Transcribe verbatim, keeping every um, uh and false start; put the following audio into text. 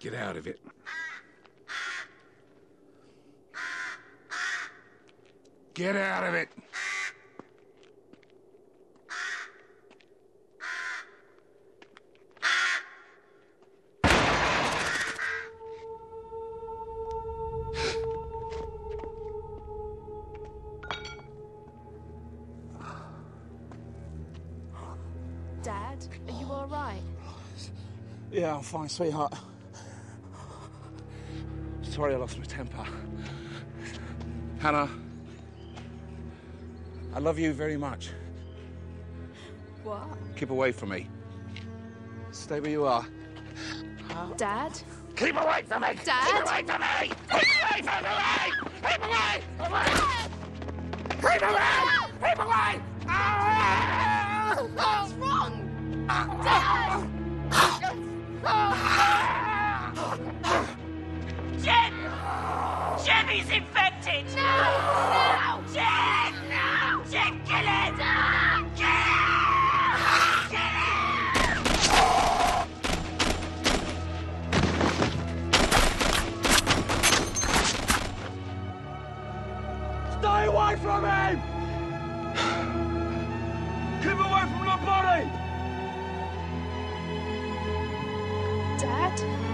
Get out of it. Get out of it! Dad, are you all right? Yeah, I'm fine, sweetheart. Sorry I lost my temper. Hannah, I love you very much. What? Keep away from me. Stay where you are. Dad? Keep away from me! Dad? Keep away from me! Keep away from me! Keep away! Away! Keep away! Keep away! What's wrong? Dad! Jim! Jim, he's infected! No! No! Jim! No! Jim, kill it! Kill it! Kill it! Stay away from him! Keep away from the body! Dad?